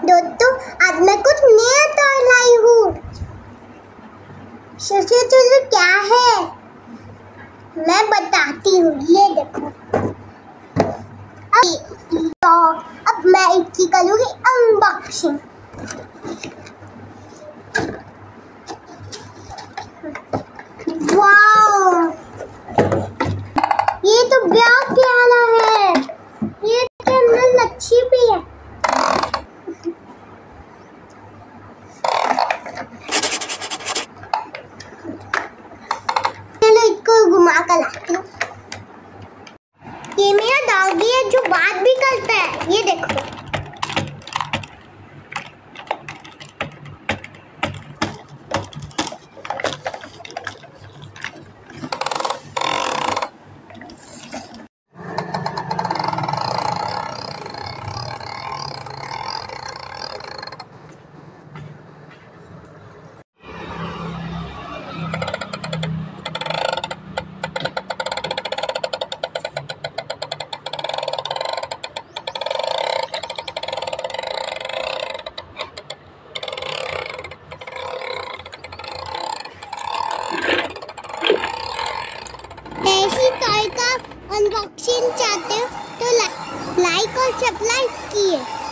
दोस्तों आज मैं कुछ नया टॉय लाई हूँ। सोचो क्या है, मैं बताती हूँ। ये देखो, अब मैं इसकी करूँगी अनबॉक्सिंग। वाओ, ये तो बहुत प्यारा है। ये के अंदर लच्छी भी है। चलो इसको घुमा कर लाती हूँ। ये मेरा डॉगी है जो बात भी करता है। ये देखो, ऐसी टॉय का अनबॉक्सिंग चाहते हो तो लाइक और सब्सक्राइब किए।